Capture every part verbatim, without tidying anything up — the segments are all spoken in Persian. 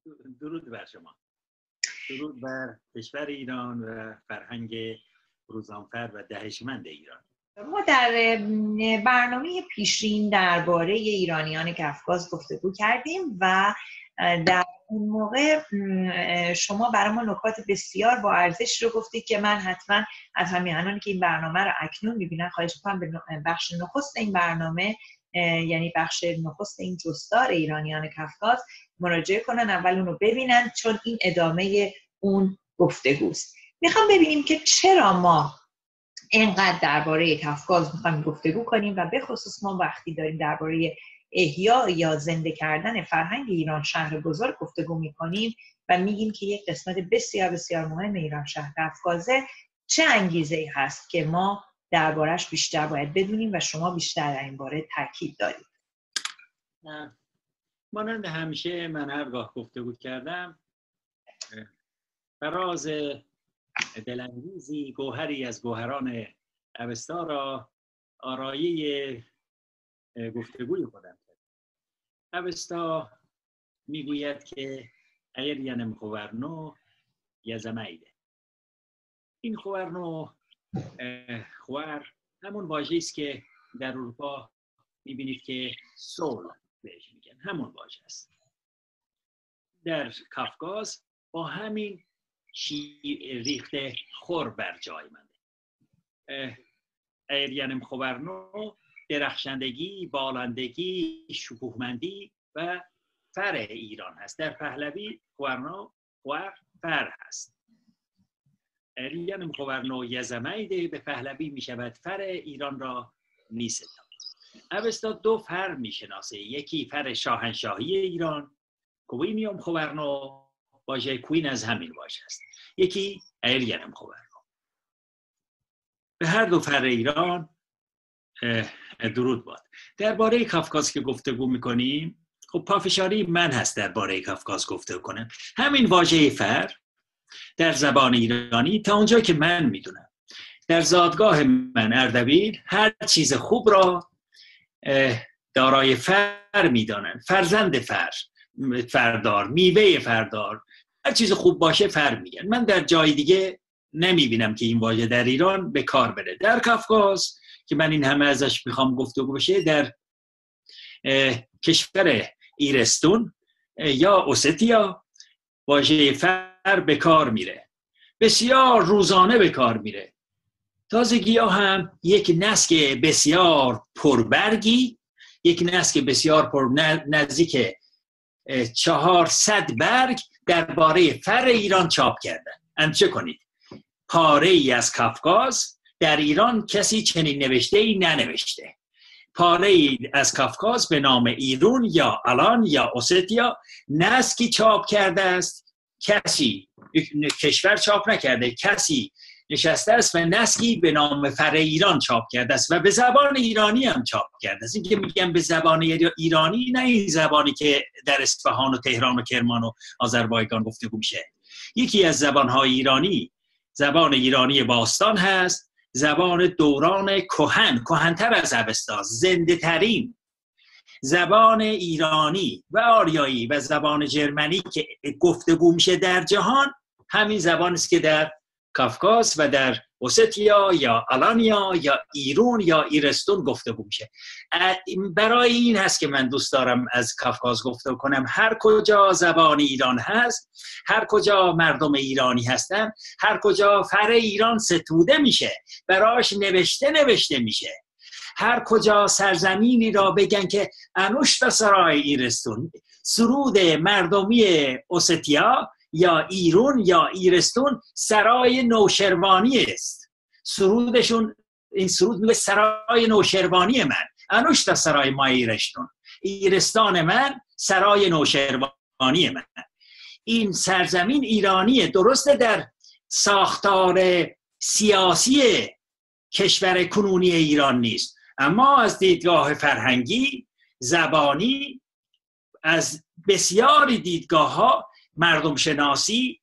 درود بر شما. درود بر کشور ایران و فرهنگ روزانفر و دهشمند ایران. ما در برنامه پیشین درباره ایرانیان کفکاز گفتگو کردیم و در اون موقع شما برای ما نکات بسیار با ارزش رو گفتید که من حتما از همیهنانی که این برنامه رو اکنون میبینن خواهش میکنم به بخش نخست این برنامه، یعنی بخش نخست این جستار ایرانیان کفکاز مراجعه کنن، اول اون رو ببینن چون این ادامه اون گفتگوست. میخوام ببینیم که چرا ما اینقدر درباره کفکاز میخوایم گفتگو کنیم و به خصوص ما وقتی داریم درباره احیا یا زنده کردن فرهنگ ایران شهر بزرگ گفتگو میکنیم و میگیم که یک قسمت بسیار بسیار مهم ایران شهر کفکازه، چه انگیزه‌ای هست که ما دربارش بیشتر باید بدونیم و شما بیشتر در این باره تاکید دارید. مانند همیشه من هرگاه گفتگو کردم فراز دلانگیزی گوهری از گوهران اوستا را آرایه گفتگوی خودم کرد. اوستا میگوید که اگر ینم خوارنو یزمایده. این خوارنو خوار همون واژه‌ای است که در اروپا میبینید که سول بهش میگن، همون واژه است. در کافکاز با همین ریخته خور بر جای مانده. ایرینم خوارنو درخشندگی، بالندگی، شکوهمندی و فر ایران هست. در پهلوی خوارنو خوار فر هست. ایرینم خوارنو یزمایده به پهلوی می شود فر ایران را می ستاند. اوستا دو فر می شناسه، یکی فر شاهنشاهی ایران کوینیوم خوارنو، واژه کوین از همین واژه است، یکی ایرینم خوارنو. به هر دو فر ایران درود باد. درباره کافکاز که گفتگو میکنیم، خب پافشاری من هست درباره کافکاز گفتگو کنم. همین واژه فر در زبان ایرانی تا اونجا که من میدونم در زادگاه من اردبیل هر چیز خوب را دارای فر میدانن. فرزند فر، فردار، میوه فردار، هر چیز خوب باشه فر میگن. من در جای دیگه نمیبینم که این واژه در ایران به کار بره. در کافکاز که من این همه ازش میخوام گفتگو بشه، در کشور ایرستون یا اوستیا واژه فر به کار میره، بسیار روزانه به کار میره. تازگی ها هم یک نسک بسیار پربرگی، یک نسک بسیار پر نزدیک چهارصد برگ درباره فر ایران چاپ کردن. انچه کنید پاره ای از کافکاز در ایران کسی چنین نوشته ای ننوشته. پاره ای از کافکاز به نام ایرون یا الان یا اوستیا نسکی چاپ کرده است. کسی کشور چاپ نکرده، کسی نشسته است و نسکی به نام فر ایران چاپ کرده است و به زبان ایرانی هم چاپ کرده است. این که میگم به زبان ایرانی، نه این زبانی که در اصفهان و تهران و کرمان و آذربایجان گفتگو میشه. یکی از زبانهای ایرانی زبان ایرانی باستان هست، زبان دوران کهن، کهن‌تر از اوستا، زنده ترین زبان ایرانی و آریایی و زبان جرمنی که گفتگو میشه در جهان. همین زبان است که در کافکاز و در اوستیا یا آلانیا یا ایرون یا ایرستون گفتگو میشه. برای این هست که من دوست دارم از کافکاز گفتگو کنم. هر کجا زبان ایران هست، هر کجا مردم ایرانی هستن، هر کجا فر ایران ستوده میشه، براش نوشته نوشته میشه. هر کجا سرزمینی را بگن که انوشت سرای ایرستون، سرود مردمی اوستیا یا ایرون یا ایرستون سرای نوشروانی است. سرودشون، این سرود میگه سرای نوشروانی من، انوشت سرای ما ایرستون، ایرستان من سرای نوشروانی من. این سرزمین ایرانیه، درسته در ساختار سیاسی کشور کنونی ایران نیست، اما از دیدگاه فرهنگی، زبانی، از بسیاری دیدگاه ها مردم شناسی،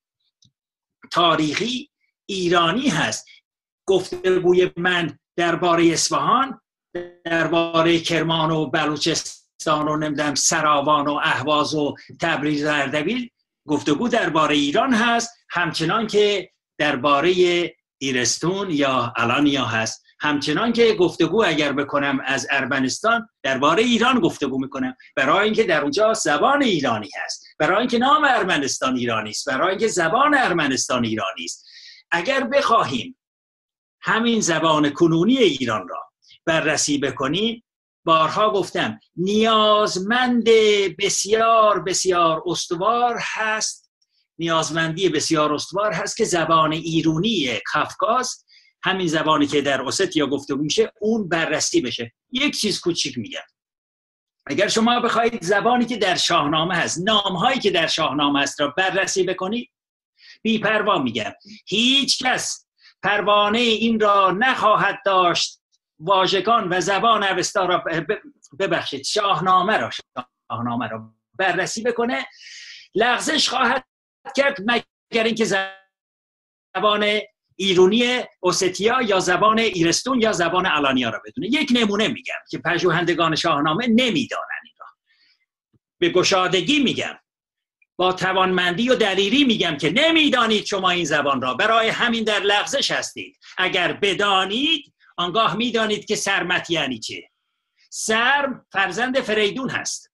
تاریخی ایرانی هست. گفتگوی من درباره اصفهان، درباره کرمان و بلوچستان و نمیدونم سراوان و اهواز و تبریز و اردبیل گفتگو درباره ایران هست، همچنان که درباره ایرستون یا الانیا هست، همچنان که گفتگو اگر بکنم از ارمنستان درباره ایران گفتگو میکنم، برای اینکه در اونجا زبان ایرانی هست، برای اینکه نام ارمنستان ایرانی است، برای اینکه زبان ارمنستان ایرانی است. اگر بخواهیم همین زبان کنونی ایران را بررسی بکنیم، بارها گفتم نیازمند بسیار بسیار استوار هست، نیازمندی بسیار استوار هست که زبان ایرانی کافکاز، همین زبانی که در اوستیا گفتگو میشه، اون بررسی بشه. یک چیز کوچیک میگم، اگر شما بخواید زبانی که در شاهنامه هست، نامهایی که در شاهنامه هست را بررسی بکنید، بی پروا میگم هیچ کس پروانه این را نخواهد داشت واژگان و زبان اوستا را ببخشید شاهنامه را شاهنامه را بررسی بکنه، لغزش خواهد کرد مگر اینکه زبان ایرانی اوستیا یا زبان ایرستون یا زبان الانیا را بدونه. یک نمونه میگم که پژوهندگان شاهنامه نمیدانن این را، به گشادگی میگم، با توانمندی و دلیری میگم که نمیدانید شما این زبان را، برای همین در لغزش هستید. اگر بدانید آنگاه میدانید که سرمت یعنی چه. سرم فرزند فریدون هست.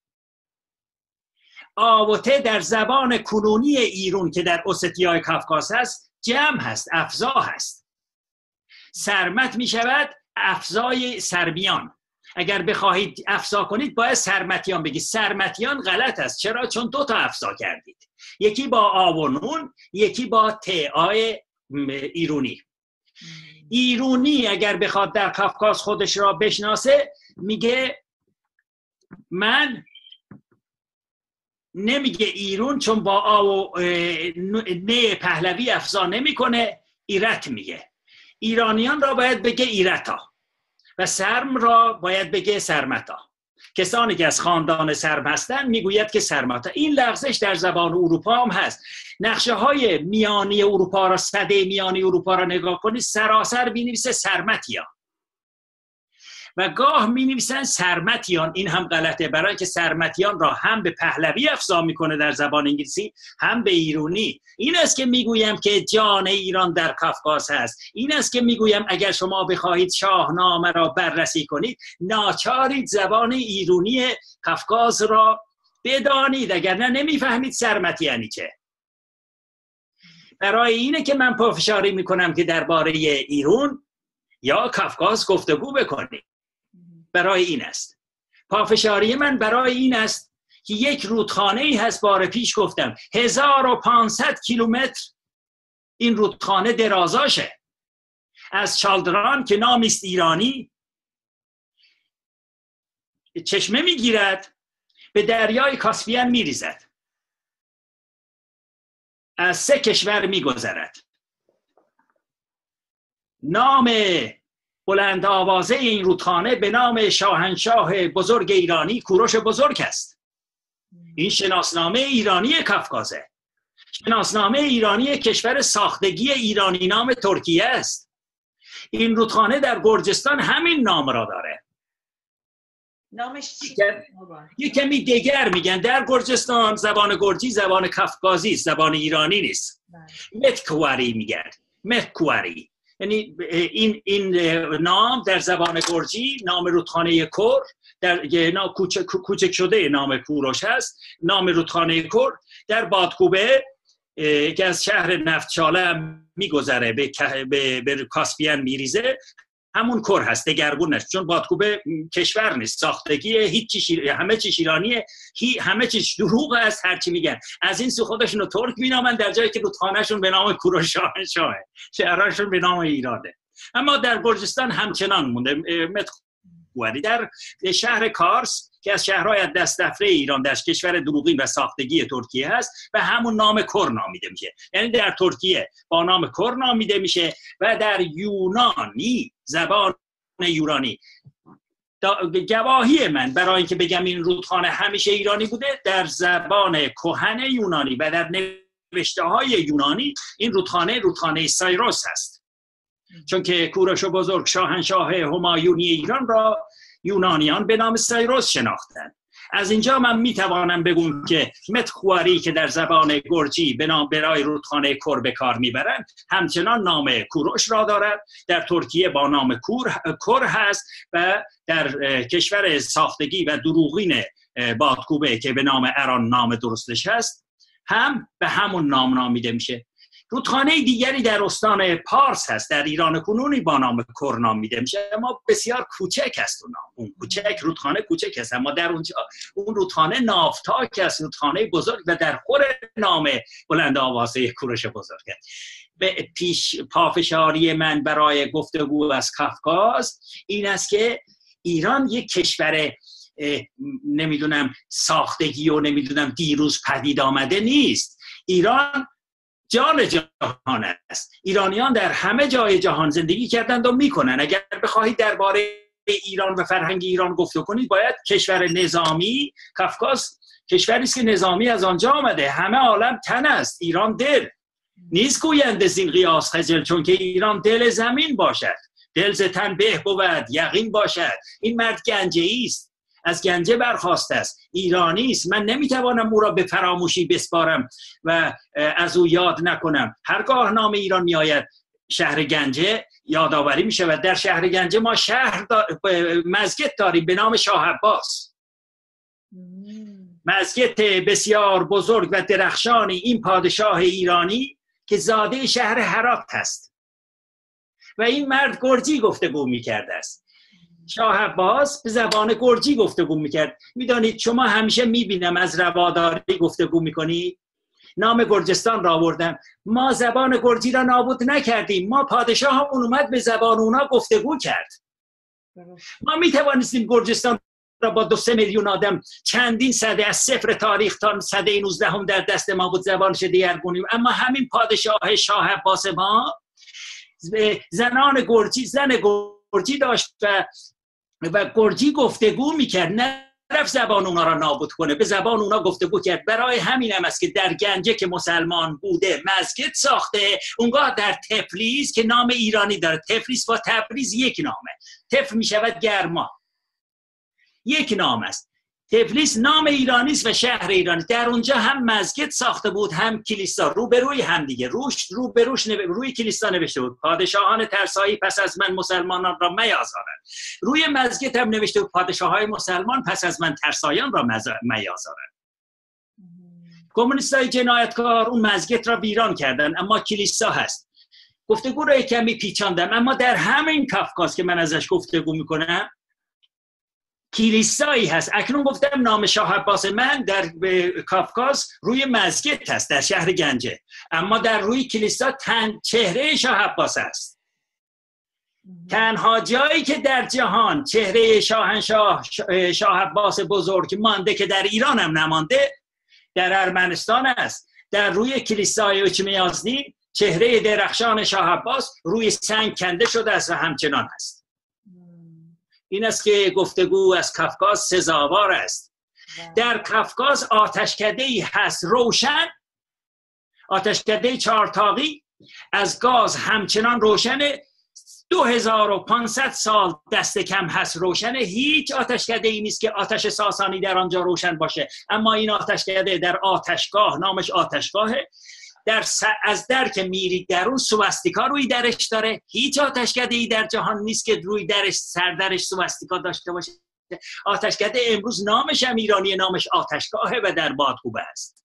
آوته در زبان کنونی ایران که در اوستیای کافکاز هست جمع هست، افزا هست. سرمت می شود افزای سرمیان. اگر بخواهید افزا کنید باید سرمتیان بگید. سرمتیان غلط است. چرا؟ چون دو تا افزا کردید، یکی با آ و نون، یکی با ت آی ایرونی. ایرونی اگر بخواد در کافکاز خودش را بشناسه میگه من، نمیگه ایرون چون با آ و نه پهلوی افزا نمیکنه، ایرت میگه. ایرانیان را باید بگه ایرتا و سرم را باید بگه سرمتا. کسانی که از خاندان سرم هستن میگوید که سرمتا. این لغزش در زبان اروپا هم هست. نقشه های میانی اروپا را، سده میانی اروپا را نگاه کنید، سراسر بینویسه سرمتیا و گاه می نویسن سرمتیان. این هم غلطه، برای که سرمتیان را هم به پهلوی افزا میکنه در زبان انگلیسی، هم به ایرانی. این است که میگویم که جان ایران در کافکاز هست. این است که میگویم اگر شما بخواهید شاهنامه را بررسی کنید، ناچارید زبان ایرانی کافکاز را بدانید، اگر نه نمیفهمید سرمت یعنی چه. برای اینه که من پافشاری میکنم که درباره ایران یا کافکاز گفتگو بکنید. برای این است پافشاری من، برای این است که یک رودخانه ای هست، بار پیش گفتم هزار و پانصد کیلومتر این رودخانه درازاشه، از چالدران که نامیست ایرانی چشمه میگیرد به دریای کاسپیان میریزد، از سه کشور میگذرد. نام بلند آوازه این رودخانه به نام شاهنشاه بزرگ ایرانی کوروش بزرگ است. این شناسنامه ایرانی کافکازه. شناسنامه ایرانی کشور ساختگی ایرانی نام ترکیه است. این رودخانه در گرجستان همین نام را داره. نامش چی؟ یه کمی دیگر میگن در گرجستان زبان گرجی زبان کافکازی است، زبان ایرانی نیست. متکواری میگن، متکواری. یعنی این این نام در زبان گرجی نام رودخانه کور، در یه نام کوچک کوچک شده نام کوروش هست. نام رودخانه کور در بادکوبه که از شهر نفتچاله میگذره به به, به کاسپیان میریزه، همون کور هست، دگرگون نشد. چون بادکوبه کشور نیست، ساختگی هیچ چیز، همه چیز ایرانیه، همه چیز دروغ است. هر چی میگن از این سو خودشونو ترک مینامن، در جایی که رودخانه‌شون به نام کوروش شاهنشاهه، شهرشون به نام ایرانه. اما در گرجستان همچنان مونده. متکواری در شهر کارس که از شهرهای دست دفره ایران در کشور دروغین و ساختگی ترکیه هست و همون نام کور نامیده میشه. یعنی در ترکیه با نام کور نامیده میشه و در یونانی، زبان یونانی، گواهی من برای اینکه بگم این رودخانه همیشه ایرانی بوده، در زبان کهن یونانی و در نوشته های یونانی این رودخانه رودخانه سایروس هست، چون که کوروش بزرگ شاهنشاه همایونی ایران را یونانیان به نام سایروس شناختند. از اینجا من میتوانم بگم که متخواری که در زبان گرجی به نام برای رودخانه کور به کار میبرند همچنان نام کوروش را دارد. در ترکیه با نام کور کور هست و در کشور ساختگی و دروغین بادکوبه که به نام اران نام درستش هست هم به همون نام نامیده میشه. رودخانه دیگری در استان پارس هست در ایران کنونی با نام کور نامیده میشه، اما بسیار کوچک است اون نام. اون کوچک رودخانه کوچک است، اما در اونجا اون رودخانه نافتاک است، رودخانه بزرگ و در خور نام بلند آوازه کوروش بزرگ است. به پیش پافشاری من برای گفتگو از کافکاز این است که ایران یک کشور نمیدونم ساختگی و نمیدونم دیروز پدید آمده نیست. ایران جان جهان است. ایرانیان در همه جای جهان زندگی کردند و میکنن. اگر بخواهید درباره ایران و فرهنگ ایران گفتگو کنید باید کشور نظامی، کافکاز کشوری است که نظامی از آنجا آمده. همه عالم تن است، ایران دل. نیست گویند زین قیاس خجل چون که ایران دل زمین باشد، دل ز تن به بود یقین باشد. این مرد گنجه‌ای است، از گنجه برخاسته است، ایرانی است. من نمیتوانم او را به فراموشی بسپارم و از او یاد نکنم. هرگاه نام ایران میآید شهر گنجه یادآوری می شود. در شهر گنجه ما شهر دا... مسجد داریم به نام شاه عباس، مسجد بسیار بزرگ و درخشانی این پادشاه ایرانی که زاده شهر هرات هست و این مرد گرجی گفتگو میکرده است. شاه عباس به زبان گرجی گفتگو میکرد. میدانید شما همیشه میبینم از رواداری گفتگو میکنید، نام گرجستان را آوردم. ما زبان گرجی را نابود نکردیم، ما پادشاه همون اومد به زبان اونا گفتگو کرد. ما میتوانستیم گرجستان را با دو سه میلیون آدم چندین سده از صفر تاریخ تا سده نوزدهم در دست ما بود زبانش دیگرگونیم، اما همین پادشاه شاه عباس ما زنان گرجی زن گرجی داشت و و گرجی گفتگو میکرد، نه رفت زبان اونا را نابود کنه، به زبان اونا گفتگو کرد. برای همین هم است که در گنجه که مسلمان بوده مسجد ساخته. اونگاه در تفلیس که نام ایرانی داره، تفلیس با تبریز یک نامه، تفل میشود گرما، یک نام است. تفلیس نام ایرانی است و شهر ایرانی. در اونجا هم مسجد ساخته بود هم کلیسا، روبروی هم دیگه، روش روبروش نو... روی کلیسا نوشته بود پادشاهان ترسایی پس از من مسلمانان را میازارند. روی مسجد هم نوشته بود پادشاههای مسلمان پس از من ترسایان را مز... میازارند. کمونیستای جنایتکار اون مسجد را ویران کردن، اما کلیسا هست. گفتگو را کمی پیچاندم، اما در همین کافکاز که من ازش گفتگو میکنم کلیسایی هست. اکنون گفتم نام شاه عباس من در کافکاز روی مسجد هست در شهر گنجه، اما در روی کلیسا تن چهره شاه عباس است. تنها جایی که در جهان چهره شاهنشاه شاه عباس بزرگ مانده که در ایران هم نمانده در ارمنستان است. در روی کلیسای اچمیازدی چهره درخشان شاه عباس روی سنگ کنده شده است و همچنان است. این است که گفتگو از کافکاز سزاوار است. در کافکاز آتشکده‌ای هست روشن، آتشکده چهارتاقی از گاز همچنان روشنه، دو هزار و پانصد سال دست کم هست روشنه. هیچ آتشکده‌ای نیست که آتش ساسانی در آنجا روشن باشه، اما این آتشکده در آتشگاه، نامش آتشگاهه، در س... از در که میرید در اون سواستیکا روی درش داره. هیچ آتشکده‌ای در جهان نیست که روی درش سردرش سواستیکا داشته باشه. آتشکده امروز نامش هم ایرانی، نامش آتشگاهه و در بادکوبه است،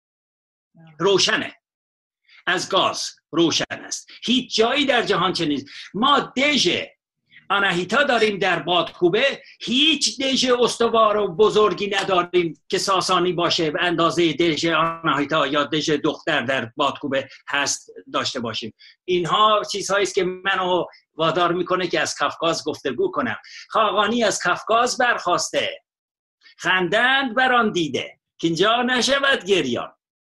روشنه، از گاز روشن است. هیچ جایی در جهان چنین نیست. ما دژ آناهیتا داریم در بادکوبه، هیچ دژ استوار و بزرگی نداریم که ساسانی باشه و اندازه دژ آناهیتا یا دژ دختر در بادکوبه هست داشته باشیم. اینها چیزهایی است که منو وادار میکنه که از کافکاز گفتگو کنم. خاقانی از کافکاز برخواسته، خندند بر آن دیده که اینجا نشود گریان.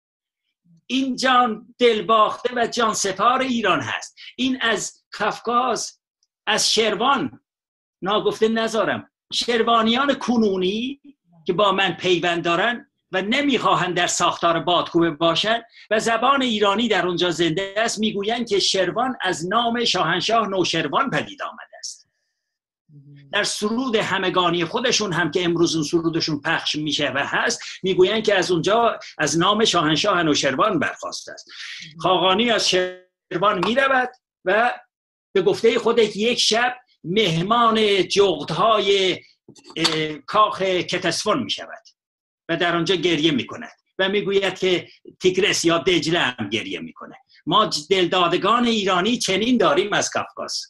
این جان دلباخته و جان سپار ایران هست. این از کافکاز، از شروان ناگفته نذارم. شروانیان کنونی که با من پیوند دارن و نمیخواهند در ساختار بادکوبه باشند و زبان ایرانی در اونجا زنده است، میگویند که شروان از نام شاهنشاه نوشروان پدید آمده است. در سرود همگانی خودشون هم که امروز اون سرودشون پخش میشه و هست، میگویند که از اونجا از نام شاهنشاه انوشروان برخواسته است. خاقانی از شروان میرود و به گفته خودش یک شب مهمان جغدهای کاخ کتسفون می شود و در آنجا گریه می کند و می گوید که تیگرس یا دجله هم گریه می کنه. ما دلدادگان ایرانی چنین داریم از کافکاس.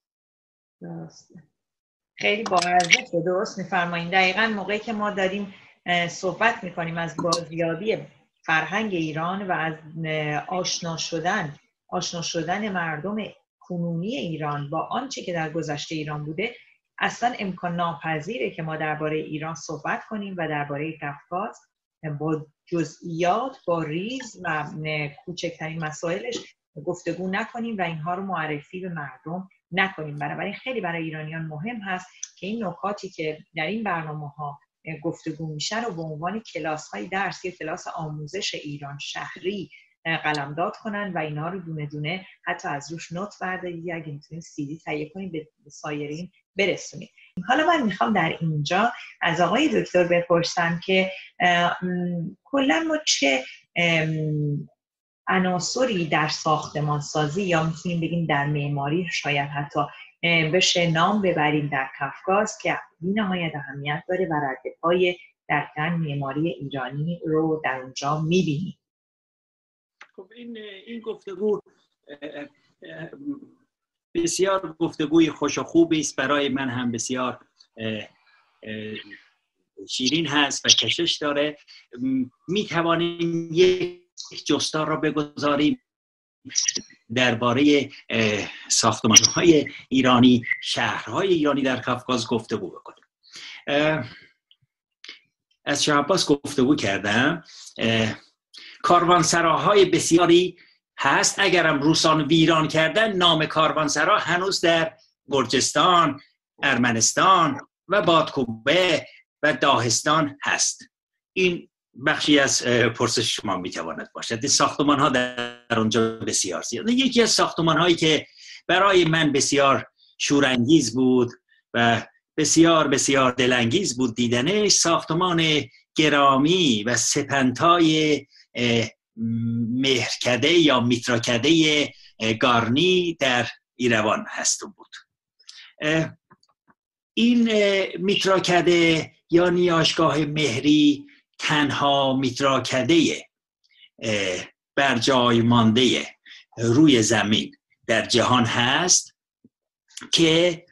خیلی با ارزش درست می‌فرمایید. دقیقاً موقعی که ما داریم صحبت می‌کنیم از بازیابی فرهنگ ایران و از آشنا شدن آشنا شدن مردم کنونی ایران با آنچه که در گذشته ایران بوده، اصلا امکان ناپذیره که ما درباره ایران صحبت کنیم و درباره کافکاس با جزئیات، با ریز و کوچکترین مسائلش گفتگو نکنیم و اینها رو معرفی به مردم نکنیم. بنابراین خیلی برای ایرانیان مهم هست که این نکاتی که در این برنامه‌ها گفتگو میشه رو به عنوان کلاس‌های درسی، کلاس آموزش ایران شهری قلمداد کنن و اینها رو دونه دونه حتی از روش نوت بردارید، اگه میتونید سی دی تهیه کنید به سایرین برسونید. حالا من میخوام در اینجا از آقای دکتر بپرسم که کلا ما چه عناصری در ساختمان سازی یا میتونیم بگیم در معماری شاید حتی بشه نام ببریم در کافکاس که بی‌نهایت اهمیت داره و ردپای دقیقاً معماری ایرانی رو در اونجا میبینیم. خب این این گفتگو بسیار گفتگوی خوش و خوبی است، برای من هم بسیار شیرین هست و کشش داره. می توانیم یک جستار را بگذاریم درباره ساختمان‌های ایرانی، شهرهای ایرانی در کافکاس گفتگو بکنیم. از شاه عباس گفتگو کردم. کاروانسراهای بسیاری هست، اگرم روسان ویران کردن، نام کاروانسرا هنوز در گرجستان، ارمنستان و بادکوبه و داهستان هست. این بخشی از پرسش شما میتواند باشد. این ساختمان ها در اونجا بسیار زیاد. یکی از ساختمان هایی که برای من بسیار شورانگیز بود و بسیار بسیار دلانگیز بود دیدنش، ساختمان گرامی و سپنتای مهرکده یا میتراکده گارنی در ایروان هست بود. این میتراکده یا نیاشگاه مهری تنها میتراکده بر جای مانده روی زمین در جهان هست که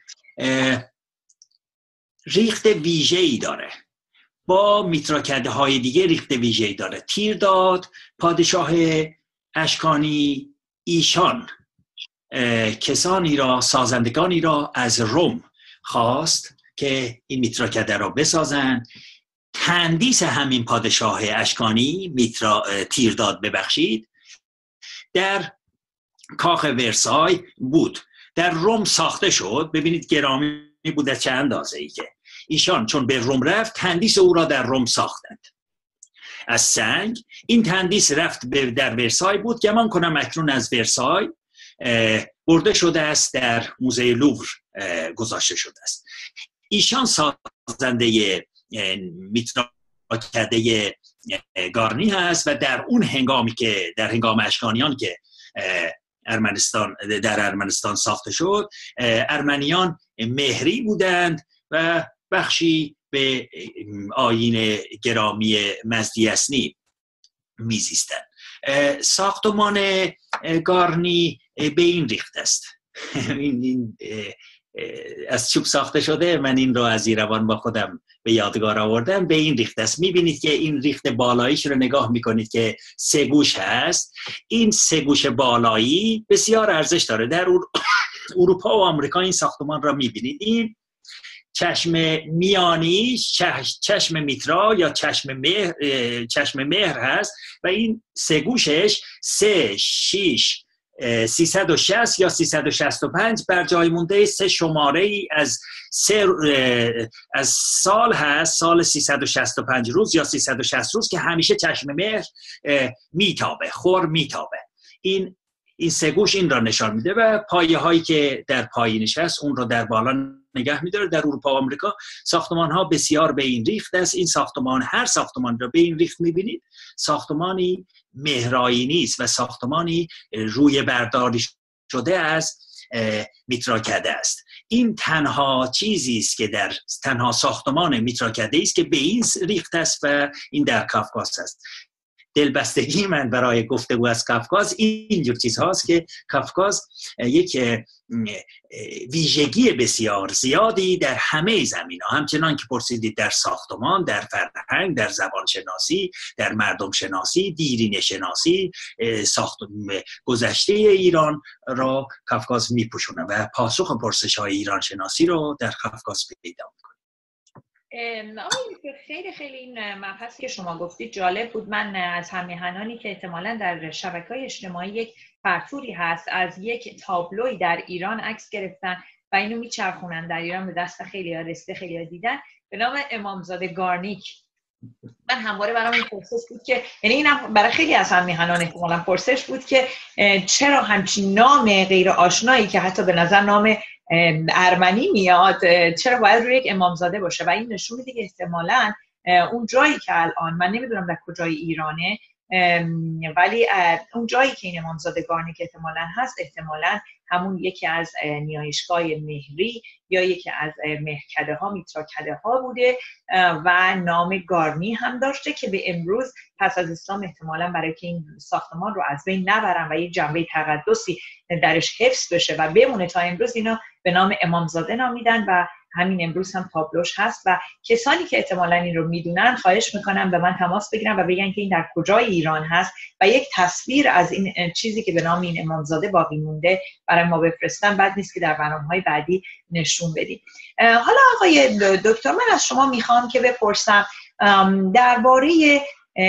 ریخت ویژه‌ای داره. با میتراکده های دیگه ریخت ویژه‌ای داره. تیرداد پادشاه اشکانی، ایشان کسانی را، سازندگانی را از روم خواست که این میتراکده را بسازند. تندیس همین پادشاه اشکانی، میترا تیرداد ببخشید، در کاخ ورسای بود. در روم ساخته شد. ببینید گرامی بود از چه اندازه ای که ایشان چون به روم رفت، تندیس او را در روم ساختند از سنگ. این تندیس رفت در ورسای بود. گمان کنم اکنون از ورسای برده شده است، در موزه لوور گذاشته شده است. ایشان سازنده میتراکده گارنی هست و در اون هنگامی که در هنگام اشکانیان که ارمنستان در ارمنستان ساخته شد، ارمنیان مهری بودند و بخشی به آیین گرامی مزدیسنی میزیستند. ساختمان گارنی به این ریخت است. این, این از چوب ساخته شده. من این رو از ایروان با خودم به یادگار آوردم. به این ریخت است. میبینید که این ریخت بالاییش رو نگاه میکنید که سه گوش هست. این سه گوش بالایی بسیار ارزش داره. در اروپا و آمریکا این ساختمان را میبینید. این چشم میانی، چشم میترا یا چشم مهر, چشم مهر هست و این سه گوشش سه، شیش، سیصد و شصت یا سیصد و شصت و پنج بر جای مونده سه شماره ای از سه از سال هست، سال سیصد و شصت و پنج روز یا سیصد و شصت روز که همیشه چشم مهر میتابه، خور میتابه. این این سه گوش این را نشان میده و پایه هایی که در پایینش هست اون را در بالا نگه میداره. در اروپا و آمریکا ساختمان ها بسیار به این ریخت است. این ساختمان، هر ساختمان را به این ریخت میبینید ساختمانی مهرآیینی است و ساختمانی روی برداری شده از میتراکده است. این تنها چیزی است که در تنها ساختمان میتراکده است که به این ریخت است و این در کافکاس است. دلبستگی من برای گفتگو از کافکاس اینجور چیز هاست که کافکاس یک ویژگی بسیار زیادی در همه زمین ها، همچنان که پرسیدید در ساختمان، در فرهنگ، در زبان شناسی، در مردم شناسی، دیرینه شناسی، ساخت گذشته ایران را کافکاس میپوشونه و پاسخ پرسش های ایران شناسی رو در کافکاس پیدا میکنه. خیلی خیلی این مبحثی که شما گفتید جالب بود. من از همیهنانی که احتمالاً در شبکه‌های اجتماعی یک فرتوری هست از یک تابلوی در ایران عکس گرفتن و اینو میچرخونن در ایران، به دست خیلی‌ها رسیده، خیلی‌ها دیدن، به نام امامزاده گارنیک. من همواره برام این پرسش بود که یعنی اینم برای خیلی از همیهنان احتمالاً پرسش بود که چرا همچین نام غیر آشنایی که حتی به نظر نام ارمنی میاد چرا باید روی یک امامزاده باشه، و این نشون میده که احتمالاً اون جایی که الان من نمیدونم در کجای ایرانه، ولی اون جایی که این امامزاده گارنیک احتمالاً هست احتمالاً همون یکی از نیایشگاه مهری یا یکی از مهرکده ها، میتراکده ها بوده و نام گارنی هم داشته که به امروز پس از اسلام احتمالاً برای که این ساختمان رو از بین نبرن و یه جنبه تقدسی درش حفظ بشه و بمونه تا امروز، اینا به نام امامزاده نامیدن و همین امروز هم تابلوش هست. و کسانی که احتمالاً این رو میدونن خواهش میکنم به من تماس بگیرن و بگن که این در کجای ایران هست و یک تصویر از این چیزی که به نام این امامزاده باقی مونده برای ما بفرستن. بد نیست که در برنامه‌های بعدی نشون بدیم. حالا آقای دکتر، من از شما میخوام که بپرسم درباره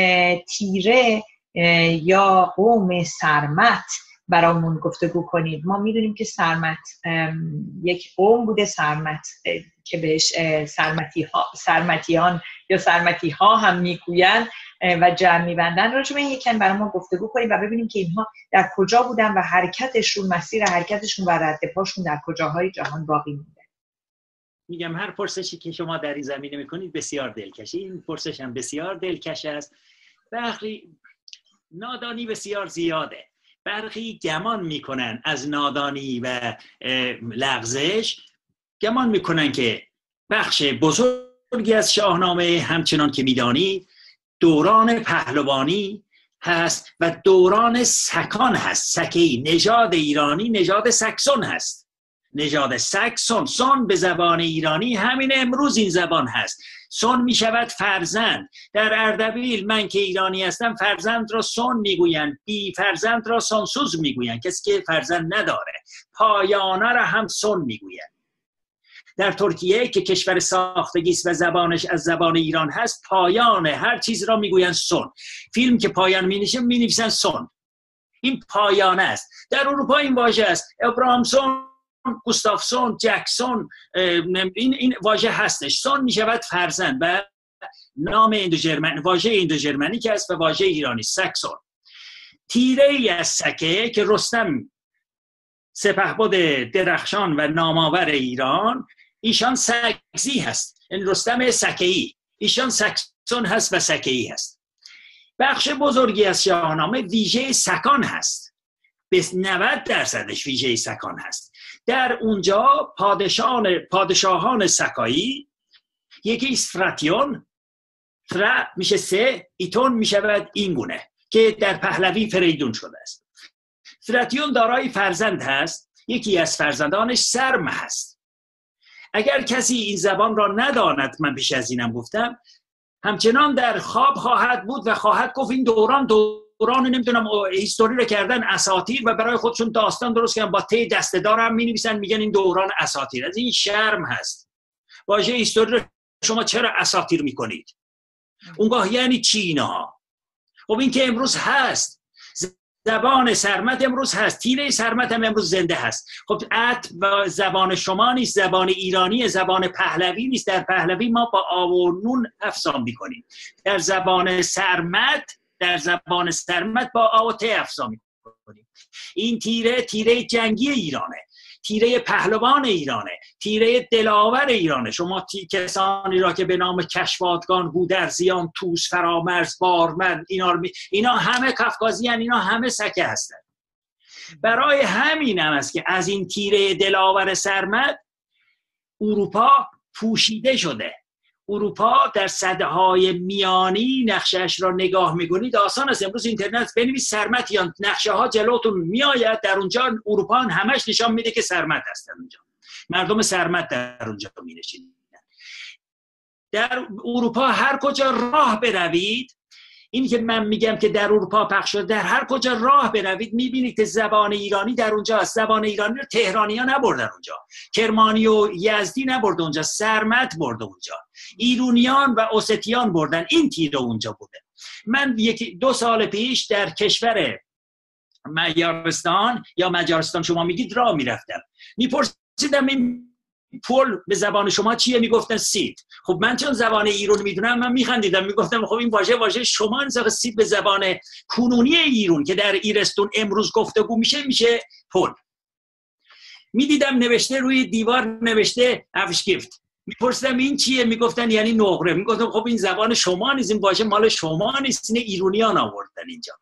تیره یا قوم سرمت برامون گفتگو کنید. ما میدونیم که سرمت یک قوم بوده، سرمت که بهش سرمتی ها، سرمتیان یا سرمتی ها هم میگوین و جمع میبندن. راجع به این یکم برامون گفتگو کنید و ببینیم که اینها در کجا بودن و حرکتشون، مسیر حرکتشون و رد پاشون در کجاهای جهان باقی مونده. میگم هر پرسشی که شما در این زمینه میکنید بسیار دلکشه. این پرسش هم بسیار دلکش است. برخی نادانی بسیار زیاده. برخی گمان میکنن از نادانی و لغزش، گمان میکنن که بخش بزرگی از شاهنامه همچنان که میدانی دوران پهلوانی هست و دوران سکان هست. سکی، نژاد ایرانی نژاد سکسون هست. نژاد سکسون، سون به زبان ایرانی همین امروز این زبان هست. سون می شود فرزند. در اردبیل من که ایرانی هستم فرزند را سون میگوین، بی فرزند را سانسوز میگوین، کسی که فرزند نداره. پایانه را هم سون میگوین. در ترکیه که کشور ساختگی است و زبانش از زبان ایران هست، پایان هر چیز را میگوین سون. فیلم که پایان مینویسن مینویسن سون. این پایانه است. در اروپا این واژه است. ابراهامسون، گوستافسون، جکسون، این این واژه هستش. سون می شود فرزند و نام ایندوژرمن، واژه ایندوژرمنی که است و واژه ایرانی سکسون. تیره ای از سکه که رستم سپهبد درخشان و نامآور ایران، ایشان سکزی هست. این رستم سکه‌ای، ایشان سکسون هست و سکه‌ای هست. بخش بزرگی از شاهنامه ویژه سکان هست. به نود درصدش ویژه سکان هست. در اونجا پادشاهان پادشاهان سکایی، یکی فراتیون، فرا میشه سه، ایتون میشود این گونه که در پهلوی فریدون شده است. فراتیون دارای فرزند هست، یکی از فرزندانش سرم هست. اگر کسی این زبان را نداند، من پیش از اینم گفتم، همچنان در خواب خواهد بود و خواهد گفت این دوران دوران نمیدونم هیستوری رو کردن اساطیر و برای خودشون داستان درست کردن، با ته دسته‌دار هم می‌نویسن میگن این دوران اساطیر. از این شرم هست. واژه هیستوری رو شما چرا اساطیر میکنید؟ اونگاه یعنی چی اینها؟ خب این که امروز هست، زبان سرمت امروز هست، تیره سرمت هم امروز زنده هست. خب ات و زبان شما نیست، زبان ایرانی، زبان پهلوی نیست. در پهلوی ما با آ و نون افسان میکنیم. در زبان سرمت در زبان سرمت با آ و ت افسان میکنیم. این تیره تیره جنگی ایرانه. تیره پهلوان ایرانه، تیره دلاور ایرانه. شما تی کسانی را که به نام کشوادگان، گودرزیان، توس، فرامرز، بارمن، اینا, اینا همه کافکازی هستند، اینا همه سکه هستند. برای همین هم است که از این تیره دلاور سرمد اروپا پوشیده شده. اروپا در سدهای میانی نقشهش را نگاه میکنید، آسان است. امروز اینترنت بنویس سرمد یا نقشه ها جلوتون میآید، در اونجا اروپا همش نشان میده که سرمد هستن. اونجا مردم سرمد در اونجا مینشینن. در اروپا هر کجا راه بروید، این که من میگم که در اروپا پخش شده، در هر کجا راه بروید میبینید که زبان ایرانی در اونجا است. زبان ایرانی رو تهرانی‌ها نبردن اونجا، کرمانی و یزدی نبرده اونجا، سرمد برده اونجا، ایرونیان و اوستیان بردن. این تیره اونجا بوده. من یکی دو سال پیش در کشور مجارستان یا مجارستان شما میگید راه میرفتم، میپرسیدم این پل به زبان شما چیه؟ میگفتن سید. خب من چون زبان ایران میدونم من میخندیدم، میگفتم خب این واژه واژه شما نسخ سید به زبان کنونی ایران که در ایرستون امروز گفتگو میشه میشه پل. میدیدم نوشته روی دیوار نوشته افشگفت، میپرسیدم این چیه؟ میگفتن یعنی نقره. میگفتم خب این زبان شما نیست، این واژه مال شما نیست، این ایرانیان آوردن اینجا.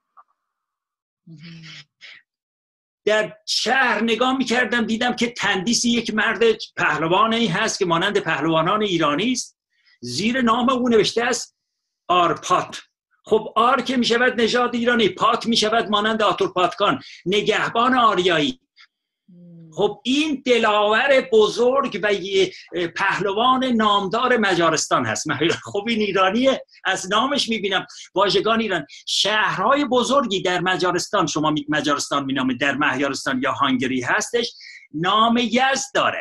در شهر نگاه میکردم دیدم که تندیس یک مرد پهلوانی هست که مانند پهلوانان ایرانی است، زیر نام او نوشته است آرپات. خب آر که میشود نژاد ایرانی، پات میشود مانند آتورپاتکان، نگهبان آریایی. خب این دلاور بزرگ و پهلوان نامدار مجارستان هست. خب این ایرانیه، از نامش میبینم واژگان ایران. شهرهای بزرگی در مجارستان، شما مجارستان مینامه، در مهیارستان یا هنگری هستش، نام یزد داره،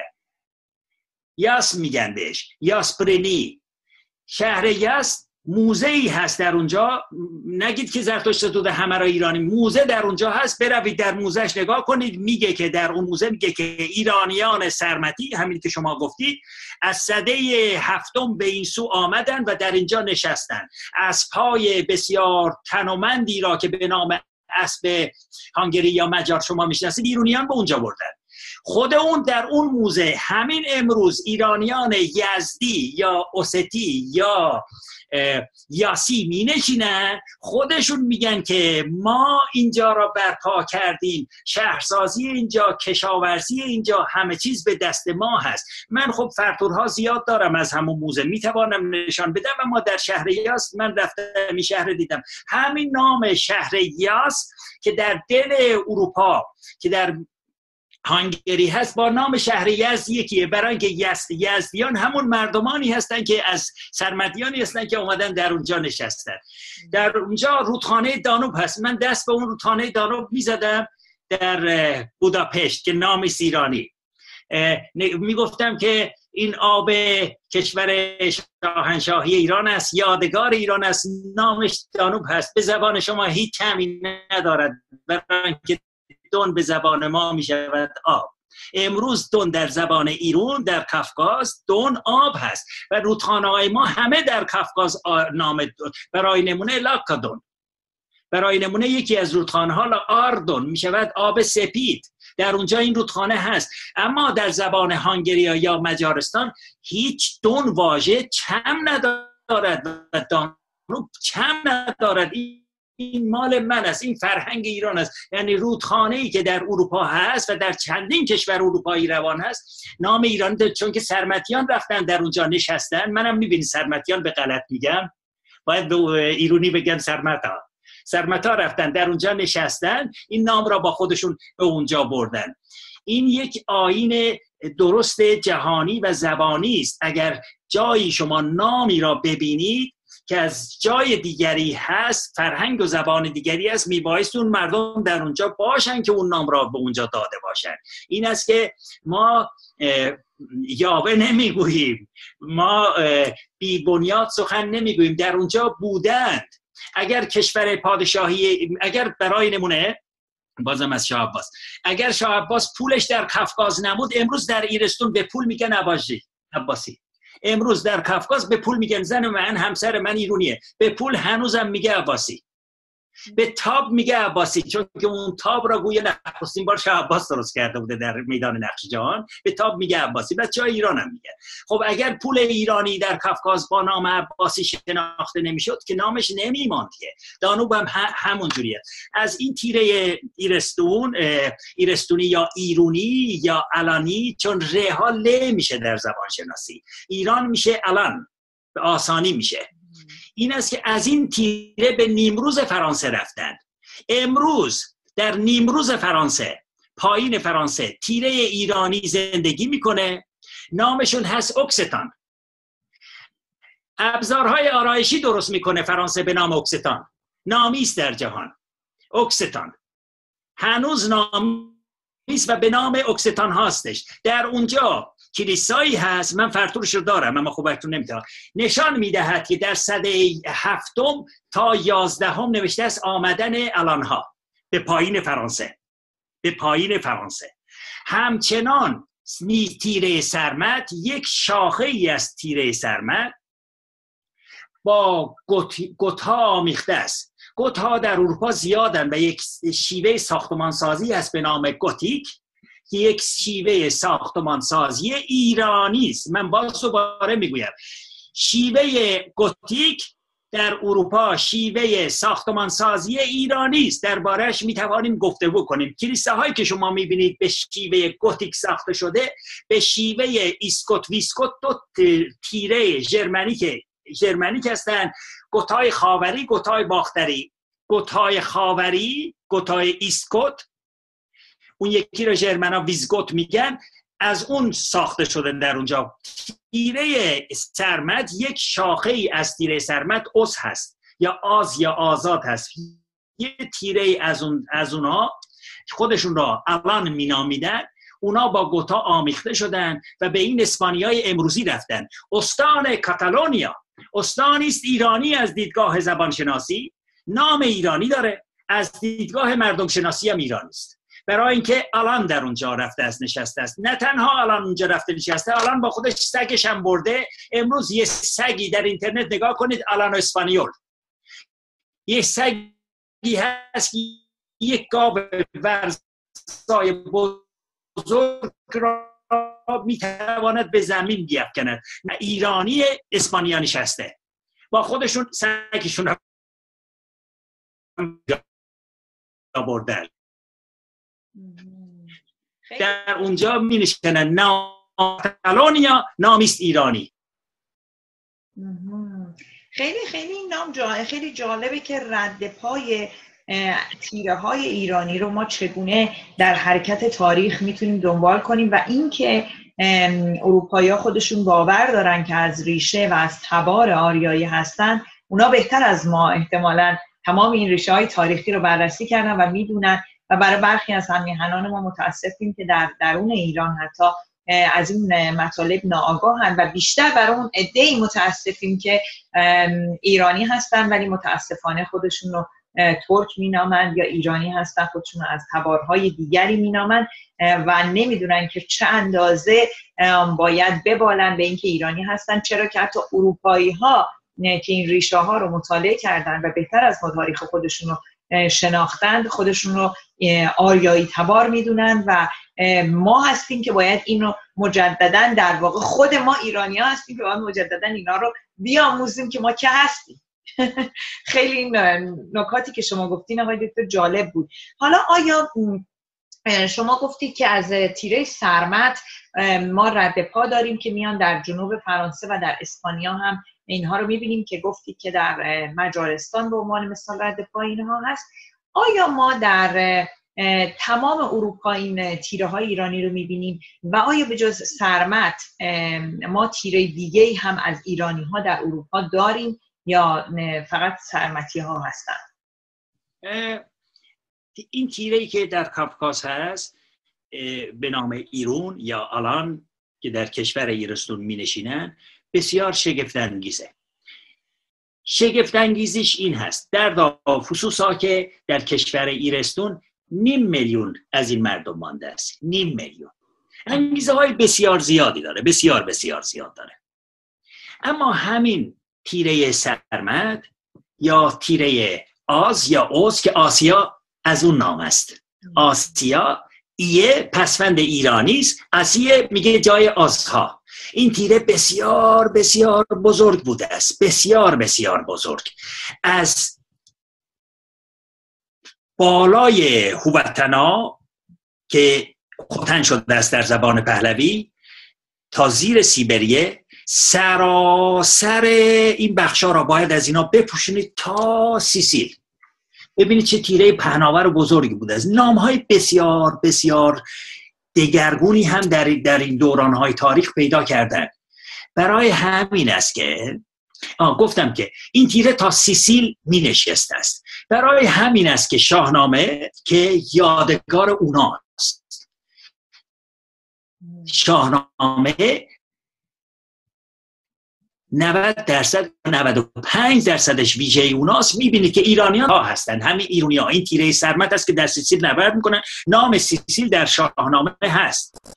یاس میگن بهش، یاسپرنی. شهر یزد موزه‌ای هست در اونجا، نگید که زرتشت ستوده همه را ایرانی، موزه در اونجا هست، بروید در موزهش نگاه کنید. میگه که در اون موزه میگه که ایرانیان سرمدی، همین که شما گفتید، از سده هفتم به این سو آمدن و در اینجا نشستن. از پای بسیار تنومندی را که به نام اسب هنگری یا مجار شما میشناسید، ایرانیان به اونجا بردن. خود اون در اون موزه همین امروز ایرانیان یزدی یا اوستی یا یاسی می نشینن، خودشون میگن که ما اینجا را برپا کردیم، شهرسازی اینجا، کشاورزی اینجا، همه چیز به دست ما هست. من خب فرتورها زیاد دارم از همون موزه، میتوانم نشان بدم، اما در شهر یاس من رفتم این شهر دیدم، همین نام شهر یاس که در دل اروپا که در هنگری هست با نام شهر یزد یکیه، برای اینکه یزد یزدیان همون مردمانی هستن که از سرمدیانی هستن که اومدن در اونجا نشستن. در اونجا رودخانه دانوب هست. من دست به اون رودخانه دانوب میزدم در بوداپشت که نام ایرانی، میگفتم که این آب کشور شاهنشاهی ایران است، یادگار ایران است، نامش دانوب هست. به زبان شما هیچ کمی ندارد، برای اینکه دون به زبان ما می شود آب. امروز دون در زبان ایران در کافکاز دون آب هست و رودخانه‌های ما همه در کافکاز نام دون. برای نمونه لاکادون، برای نمونه یکی از رودخانه‌ها آردون می شود آب سپید، در اونجا این رودخانه هست. اما در زبان هنگریا یا مجارستان هیچ دون واژه چم ندارد و دانوب چم ندارد. این مال من است، این فرهنگ ایران است. یعنی رودخانه‌ای که در اروپا هست و در چندین کشور اروپایی روان هست نام ایران داره، چون که سرمتیان رفتن در اونجا نشستن. منم میبینی سرمتیان به غلط میگم، باید به ایرانی بگم سرمتا. سرمتا رفتن در اونجا نشستن، این نام را با خودشون به اونجا بردن. این یک آیین درست جهانی و زبانی است. اگر جایی شما نامی را ببینید که از جای دیگری هست، فرهنگ و زبان دیگری هست، میبایست اون مردم در اونجا باشن که اون نام را به اونجا داده باشن. این است که ما یاوه نمیگوییم، ما بی بنیاد سخن نمیگوییم، در اونجا بودند. اگر کشور پادشاهی، اگر برای نمونه بازم از شاه عباس، اگر شاه عباس پولش در کافکاز نمود، امروز در ایرستون به پول میگن عباسی عباسی، امروز در کافکاز به پول میگن، زن من، همسر من ایرونیه، به پول هنوزم میگه عباسی. به تاب میگه عباسی، چون که اون تاب را گویا نخستین بار شاه عباس درست کرده بوده در میدان نقش جهان. به تاب میگه عباسی، بچه های ایران هم میگه. خب اگر پول ایرانی در کافکاز با نام عباسی شناخته نمیشد که نامش نمیماند که. دانوب هم همون جوریه. از این تیره ایرستون، ایرستونی یا ایرونی یا الانی، چون ره ها ل میشه در زبان شناسی، ایران میشه الان، به آسانی میشه. این است که از این تیره به نیمروز فرانسه رفتن. امروز در نیمروز فرانسه، پایین فرانسه، تیره ایرانی زندگی میکنه، نامشون هست اکستان. ابزارهای آرایشی درست میکنه فرانسه به نام اکستان، نامیست در جهان. اکستان هنوز نامیست و به نام اکستان هستش. در اونجا کلیسایی هست، من فرتورش رو دارم اما خوب بهتون نمیتونم، نشان میدهد که در سده هفتم تا یازدهم نوشته است آمدن الانها به پایین فرانسه، به پایین فرانسه. همچنان تیره سرمت یک شاخه ای از تیره سرمت با گوتها آمیخته است. گوتها در اروپا زیادن و یک شیوه ساختمانسازی است به نام گوتیک که یک شیوه ساختمانسازی ایرانی است. من باز دوباره میگویم شیوه گوتیک در اروپا شیوه ساختمانسازی ایرانی است. درباره‌اش میتوانیم گفتگو کنیم. کلیساهایی که شما میبینید به شیوه گوتیک ساخته شده به شیوه ایسکوت ویسکوت دو تیره ژرمنیک ژرمنیک هستند. گوتهای خاوری، گوتهای باختری. گوتهای خاوری، گوتهای ایسکوت، اون یکی رو ژرمنا ویزگوت میگن، از اون ساخته شده. در اونجا تیره سرمت یک شاخه ای از تیره سرمت اوس هست یا آز یا آزاد هست. یه تیره از اون از اونها خودشون را الان مینامیدن. اونا با گوتا آمیخته شدن و به این اسپانیای امروزی رفتن. استان کاتالونیا استانی است ایرانی از دیدگاه زبانشناسی، نام ایرانی داره، از دیدگاه مردم شناسی هم ایرانی است. برای اینکه الان در اونجا رفته است، نشسته است. نه تنها الان اونجا رفته نشسته، الان با خودش سگش هم برده. امروز یه سگی در اینترنت نگاه کنید، الان اسپانیول، یه سگی هست که یک گاو ورزای بزرگ را میتواند به زمین بیفکند. ایرانی اسپانیا نشسته با خودشون سگشون را برده. در اونجا می نشکنن نام کاتالونیا نامیست ایرانی. خیلی خیلی نام جا... خیلی جالبه که رد پای تیره های ایرانی رو ما چگونه در حرکت تاریخ میتونیم دنبال کنیم و اینکه اروپایی ها خودشون باور دارن که از ریشه و از تبار آریایی هستن. اونا بهتر از ما احتمالاً تمام این ریشه های تاریخی رو بررسی کردن و میدونن و برای برخی از همیهنان ما متاسفیم که در درون ایران حتی از این مطالب ناآگاهن و بیشتر برای اون عده‌ای متاسفیم که ایرانی هستن ولی متاسفانه خودشون رو ترک مینامند یا ایرانی هستن، خودشون رو از تبارهای دیگری مینامند و نمیدونن که چه اندازه باید ببالن به اینکه ایرانی هستن، چرا که حتی اروپایی ها که این ریشه ها رو مطالعه کردن و بهتر از ما تاریخ خودشون رو شناختند، خودشون رو آریایی تبار میدونن و ما هستیم که باید اینو مجددا، در واقع خود ما ایرانی ها هستیم که باید مجددا اینا رو بیاموزیم که ما که هستیم. خیلی این نکاتی که شما گفتین آقای دکتر جالب بود. حالا آیا شما گفتید که از تیره سرمت ما رد پا داریم که میان در جنوب فرانسه و در اسپانیا هم اینها رو میبینیم که گفتید که در مجارستان به عنوان مثال رد پا اینها هست. آیا ما در تمام اروپا این تیره های ایرانی رو میبینیم و آیا به جز سرمت ما تیره دیگه هم از ایرانی ها در اروپا داریم یا فقط سرمتی ها هستن؟ این تیره‌ای که در کافکاز هست به نام ایرون یا الان که در کشور ایرستون می نشینن بسیار شگفت‌انگیزه. شگفت‌انگیزیش این هست در خصوصا که در کشور ایرستون نیم میلیون از این مردم مانده است. نیم میلیون. انگیزه های بسیار زیادی داره، بسیار بسیار زیاد داره. اما همین تیره سرمت یا تیره آز یا اوز که آسیا از اون نام است. آسیا ایه پسوند ایرانی است، آسیه میگه جای آزها. این تیره بسیار بسیار بزرگ بوده است، بسیار بسیار بزرگ. از بالای هوتنا که خوتن شده است در زبان پهلوی تا زیر سیبریه، سراسر این بخشا را باید از اینا بپوشونید تا سیسیل. ببینید چه تیره پهناور و بزرگی بوده است. نام‌های بسیار بسیار دگرگونی هم در در این دوران‌های تاریخ پیدا کردن. برای همین است که آه گفتم که این تیره تا سیسیل می نشسته است. برای همین است که شاهنامه که یادگار اوناست. شاهنامه نود درصد نود و پنج درصدش ویژه اوناست. میبینید که ایرانیان ها هستند، همین ایرانی ها. این تیره سرمت است که در سیسیل نبرد میکنن. نام سیسیل در شاهنامه هست،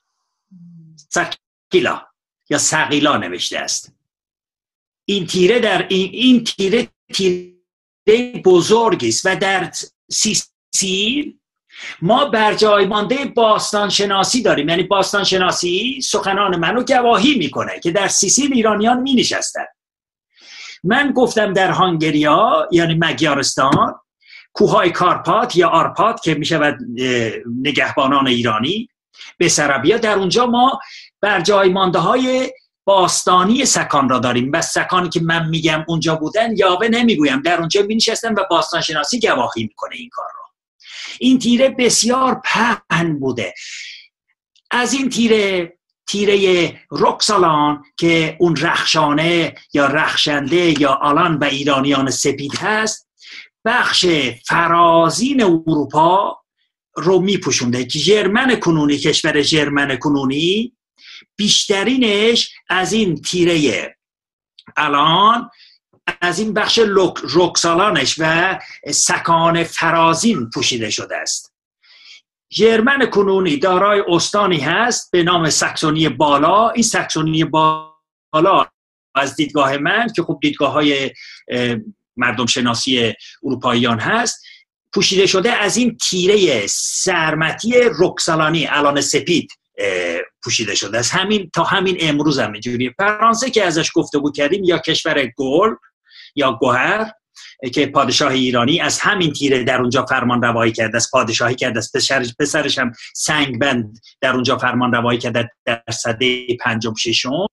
سقیلا یا سقیلا نوشته است. این تیره در این, این تیره تیره بزرگی است و در سیسیل ما بر جای مانده باستان شناسی داریم. یعنی باستان شناسی سخنان منو گواهی میکنه که در سیسیل ایرانیان می نشستن. من گفتم در هانگریا یعنی مگیارستان، کوههای کارپات یا آرپات که می شود نگهبانان ایرانی، بسرابیا، در اونجا ما بر جای مانده های باستانی سکان را داریم. بس سکانی که من میگم اونجا بودن یاوه نمیگویم، در اونجا می نشستن و باستان شناسی گواهی میکنه این کار را. این تیره بسیار پهن بوده. از این تیره تیره رکسالان که اون رخشانه یا رخشنده یا آلان و ایرانیان سپید هست، بخش فرازین اروپا رو میپوشونده. که ژرمن کنونی، کشور ژرمن کنونی بیشترینش از این تیره الان، از این بخش رکسالانش و سکان فرازین پوشیده شده است. ژرمن کنونی دارای استانی هست به نام ساکسونی بالا. این ساکسونی بالا از دیدگاه من که خب دیدگاه های مردم شناسی اروپاییان هست، پوشیده شده از این تیره سرمتی رکسالانی الان سپید پوشیده شده است. همین تا همین امروز هم اینجوریه. فرانسه که ازش گفتگو کردیم، یا کشور گل یا گوهر که پادشاه ایرانی از همین تیره در اونجا فرمان روایی کرده است، پادشاهی کرده است. پسرش, پسرش هم سنگبند در اونجا فرمان روایی کرده در سده پنجم ششم.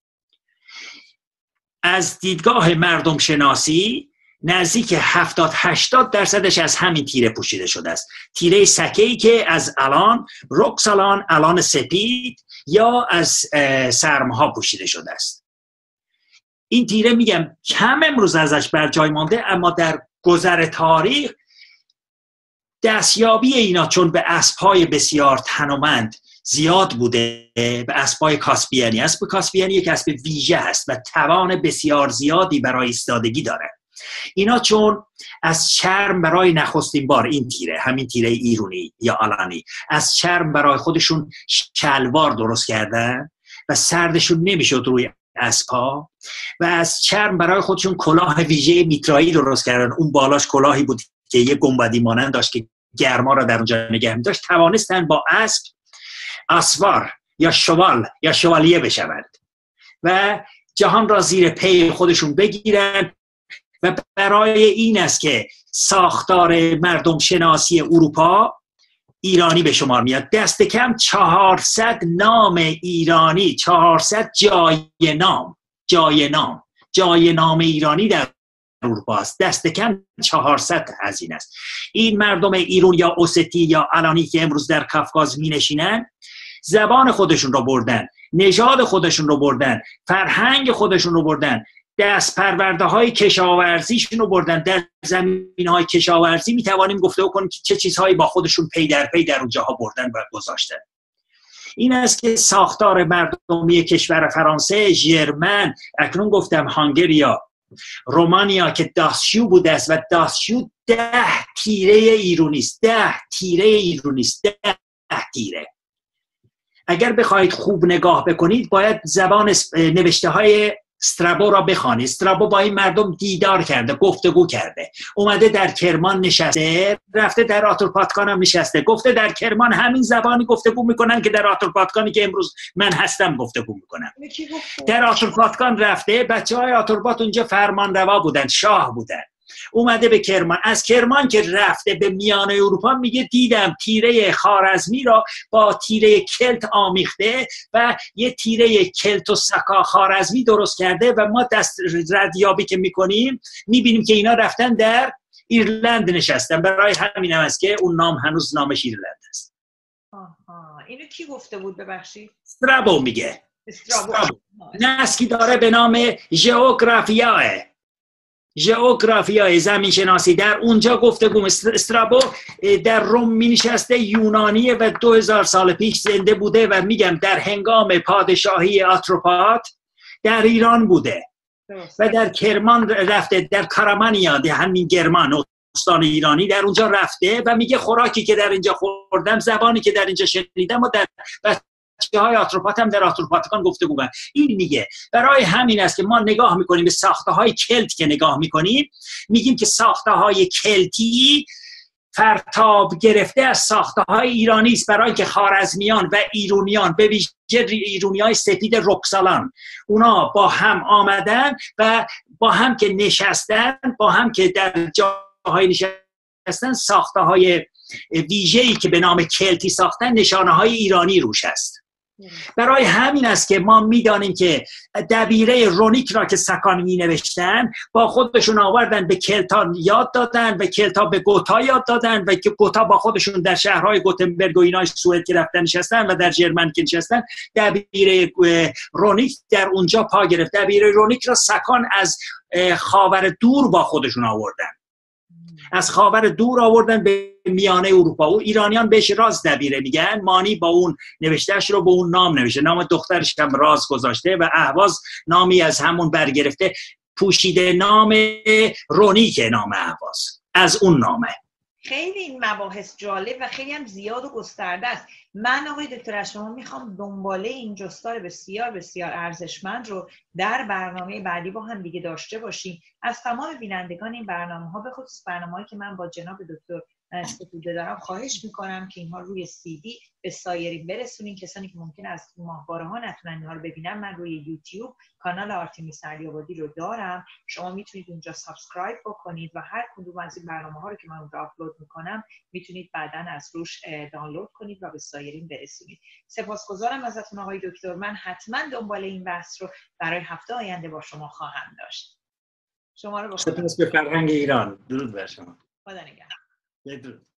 از دیدگاه مردم شناسی نزدیک هفتاد هشتاد درصدش از همین تیره پوشیده شده است. تیره سکه‌ای که از الان رکسالان، الان سپید یا از سرمها پوشیده شده است. این تیره میگم کم امروز ازش بر جای مانده، اما در گذر تاریخ دستیابی اینا چون به اسب‌های بسیار تنومند زیاد بوده، به اسب‌های کاسپیانی. اسب کاسپیانی یک اسب ویژه هست و توان بسیار زیادی برای ایستادگی داره. اینا چون از چرم برای نخستین بار این تیره، همین تیره ایرانی یا آلانی، از چرم برای خودشون شلوار درست کردن و سردشون نمیشد روی اسب‌ها، و از چرم برای خودشون کلاه ویژه میترایی درست کردن. اون بالاش کلاهی بود که یه گنبدی مانند داشت که گرما را در اونجا نگه می‌داشت. توانستن با اسب اسوار یا شوال یا شوالیه بشوند و جهان را زیر پی خودشون بگیرن. و برای این است که ساختار مردم شناسی اروپا ایرانی به شمار میاد. دست کم چهارصد نام ایرانی، چهارصد جای نام جای نام جای نام ایرانی در اروپا است. دست کم چهارصد از این است. این مردم ایران یا اوستی یا آلانی که امروز در کافکاز می نشینن، زبان خودشون رو بردن، نژاد خودشون رو بردن، فرهنگ خودشون رو بردن، دست پرورده های کشاورزیشون رو بردن. در زمین های کشاورزی می توانیم گفتگو کنیم که چه چیزهایی با خودشون پی در پی در اونجاها بردن و گذاشتن. این است که ساختار مردمی کشور فرانسه، ژرمن، اکنون گفتم هانگریا، رومانیا که داسشیو بوده است و داسشیو ده تیره ایرانی است. ده تیره ایرانی است. ده تیره. اگر بخواید خوب نگاه بکنید باید زبان نوشته های استرابو را بخوانی. استرابو با این مردم دیدار کرده، گفتگو کرده، اومده در کرمان نشسته، رفته در آتورپاتکان هم نشسته، گفته در کرمان همین زبانی گفتگو میکنن که در آتورپاتکانی که امروز من هستم گفتگو میکنن. در آتورپاتکان رفته، بچه های آتورپات اونجا فرمان روا بودن، شاه بودن. اومده به کرمان، از کرمان که رفته به میانه اروپا میگه دیدم تیره خوارزمی را با تیره کلت آمیخته و یه تیره کلت و سکا خوارزمی درست کرده و ما دست ردیابی که میکنیم میبینیم که اینا رفتن در ایرلند نشستن. برای همین هم است که اون نام هنوز نامش ایرلند است. آها، اینو کی گفته بود ببخشید؟ استرابو میگه. استرابو. استرابو. نسکی داره به نام ژئوگرافیاه، ژئوگرافیای زمین شناسی، در اونجا گفتگو. استرابو در روم می نشسته، یونانیه و دو هزار سال پیش زنده بوده و میگم در هنگام پادشاهی آتروپات در ایران بوده و در کرمان رفته، در کارامانیا، در همین کرمان استان ایرانی، در اونجا رفته و میگه خوراکی که در اینجا خوردم، زبانی که در اینجا شنیدم و در بچه های آتروپات هم در آتروپاتکان گفتگو کردن. این میگه برای همین است که ما نگاه میکنیم به ساخته های کلت، که نگاه میکنیم میگیم که ساخته های کلتی فرتاب گرفته از ساخته های ایرانی است، برای که خوارزمیان و ایرونیان، به ویژه ایرونیای سپید رکسالان، اونا با هم آمدن و با هم که نشستن، با هم که در جاهای نشستن، ساخته های ویژه‌ای که به نام کلتی ساختن، نشانه های ایرانی روش است. برای همین است که ما میدانیم که دبیره رونیک را که سکان می نوشتن با خودشون آوردن، به کلتا یاد دادن و کلتا به گوتا یاد دادن و که گوتا با خودشون در شهرهای گوتنبرگ و اینای سوئد که رفتن نشستن و در ژرمن که نشستن، دبیره رونیک در اونجا پا گرفت. دبیره رونیک را سکان از خاور دور با خودشون آوردن، از خاور دور آوردن به میانه اروپا. و ایرانیان بهش راز دبیره میگن. مانی با اون نوشتهش رو به اون نام نوشته، نام دخترش هم راز گذاشته و اهواز نامی از همون برگرفته، پوشیده نام رونیک، نام اهواز از اون نامه. خیلی این مباحث جالب و خیلی هم زیاد و گسترده است. من آقای دکتر از شما میخوام دنباله این جستار بسیار بسیار ارزشمند رو در برنامه بعدی با هم دیگه داشته باشیم. از تمام بینندگان این برنامه ها، به خصوص برنامه‌هایی که من با جناب دکتر ستوده دارم، خواهش میکنم که اینها روی سی دی به سایرین برسونین. کسانی که ممکن از ماهواره ها نتونن اینها رو ببینن، من روی یوتیوب کانال آرتمیس علی‌آبادی رو دارم. شما میتونید اونجا سابسکرایب بکنید و هر کدوم از این برنامه ها رو که من اونجا آپلود میکنم میتونید بعداً از روش دانلود کنید و به سایرین برسونید. سپاسگزارم ازتون آقای دکتر. من حتما دنبال این بحث رو برای هفته آینده با شما خواهم داشت. شما رو بخدا. سپاس به فرهنگ ایران. درود بر شما. خدا نگهدار. بدرود.